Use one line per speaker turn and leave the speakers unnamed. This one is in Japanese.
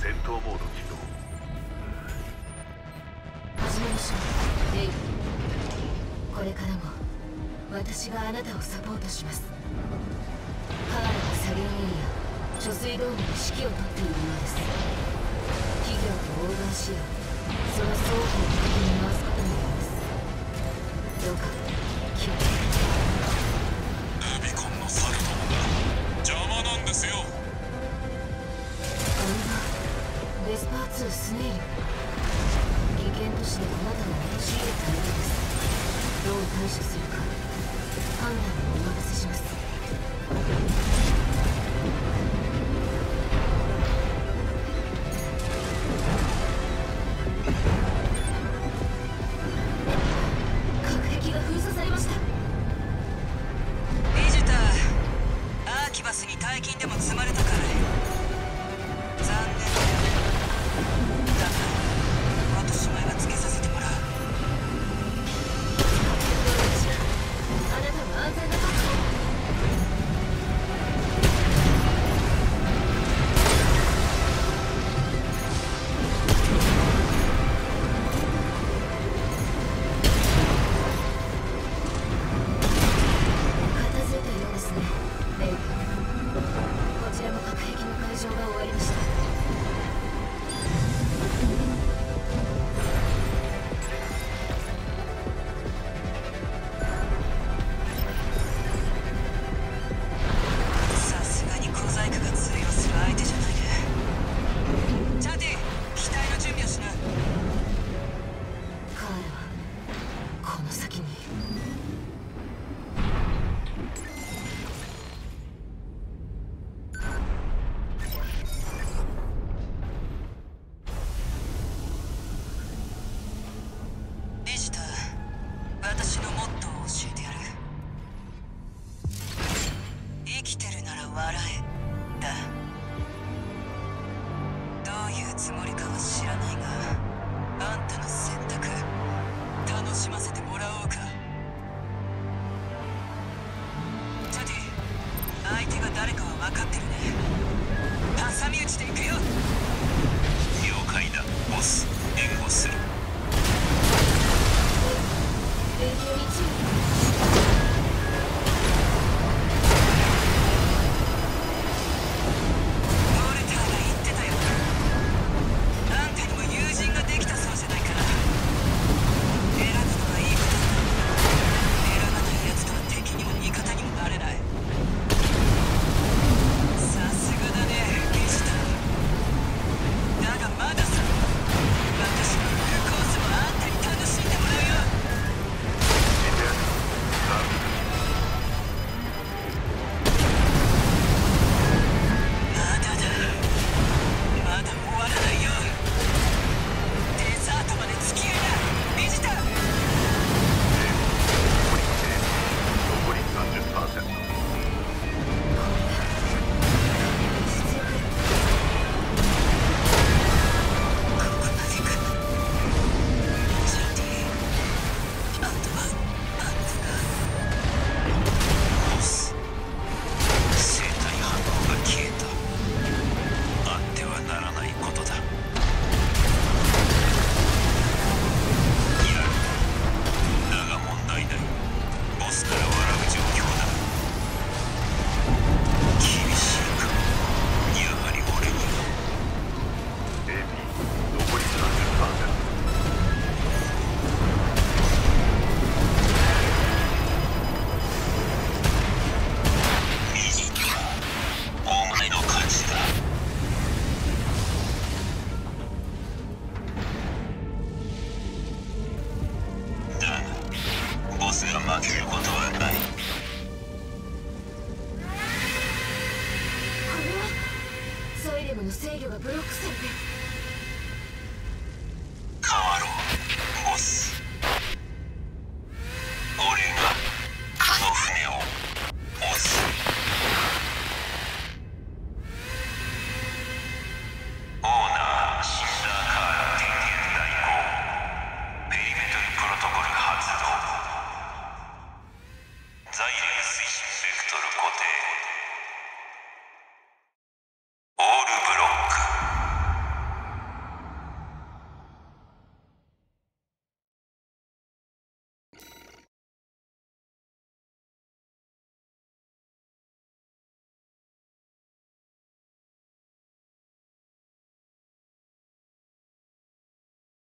戦闘モード起動。
始めましょう、レイブ。これからも私があなたをサポートします。カーラはサリンエリア、貯水ドームの指揮を執っているようです。企業とオーダーし合う、その双方を敵に回すことになります。どうか気をつけて。
ルビコンの猿どもが邪魔なんですよ。
ベスパー2スネイル、危険都市であなたを陥れたようです。どう対処するか判断をお任せします。隔壁が封鎖されました。
ビジター、アーキバスに大金でも積まれたから残念だよ。だが私前はつけさせてもらう。
あなたは安全な確保。片付いたようですね、レイブ。こちらも隔壁の解消が終わりました。
さすがに小細工が通用する相手じゃないね。チャーティ、機体の準備をしな。
カーラはこの先に。
ビジター、私のモットーを教えてやる。生きてるなら笑えだ。どういうつもりかは知らないが、あんたの選択楽しませてもらおうか。チャディ、相手が誰かは分かってるね。挟み撃ちでいくよ。
了解だボス、援護する。
連携に注意。
ウォルターが言ってたよ。あんたにも友人ができたそうじゃないか。選ぶのはいいことだ。選ばない奴とは敵にも味方にもなれない。さすがだね、ビジター。だがまださ、私のフルコースもあんたに楽しんでもらうよ。まだだ。まだ終わらないよ。デザートまで付き合いな、ビジター。
残り 30%。
ここまでか。チャディ、あとはあんたが。
ボス、生体反応が消えた。あってはならないことだ。やる。だが問題ない。ボスから笑う状況だ。厳しいか。やはり俺には。
AP 残り 30%。
右にはお前の勝ちだ。だがボスが負けることはない。
これはサイレムの制御がブロックされて。